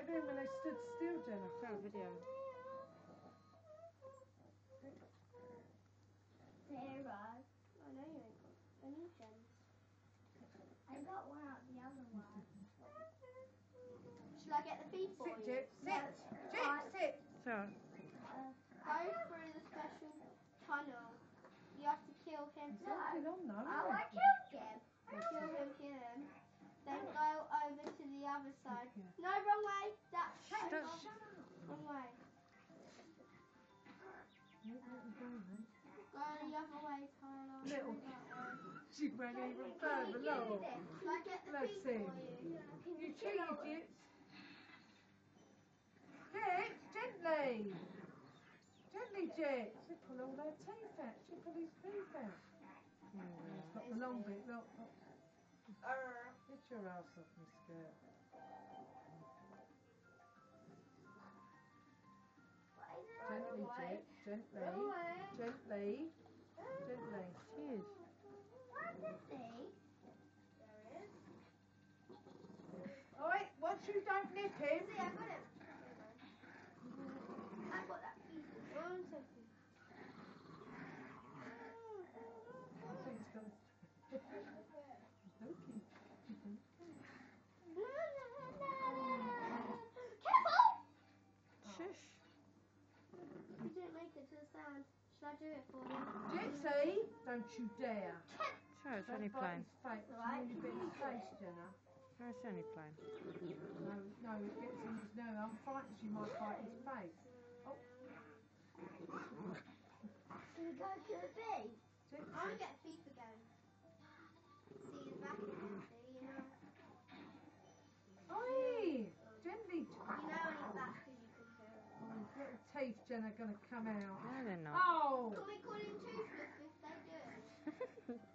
then when they stood still, Jenna. Show a video. Sarah. I know you ain't got any gems. I got one out the other one. Shall I get the feed for you? Sit, Jip. Sit. So, Go through the special tunnel. You have to kill him. He's holding on though. Oh, I killed him. Kill him. Then go over to the other side. No, wrong way. That's Shut up. wrong way. You let him go, then. Go the other way, Tyler. Little. She went even further, Shall no. I get the Let's feed see. for you? You two idiots. Jip, gently. Gently, Jip. She pull all their teeth out. She pull his teeth out. It's got the long bit, look. Get your ass off my skirt. Gently, Jip. Gently. Gently. Gently. cheers. Alright, once you don't nip him. See, I got it. I got that piece. 1 second. I think it's gonna. Looking. Careful! Shush. You didn't make it to the sound. Should I do it for you? Gypsy, don't you dare. So it's only Don't bite plain. his face. It's really bit his face, Jenna. No, it's only plain. No, it gets in his nose. I'm frightened she might bite his face. Oh, Should we go to the feet? I want to Gypsy. get feet again. See his back again, see, you know. Oi! Gently. You know on his back because you can hear it. Oh, his little teeth, Jenna, are going to come out. No, they're not. Oh! Can we call him toothless if they do?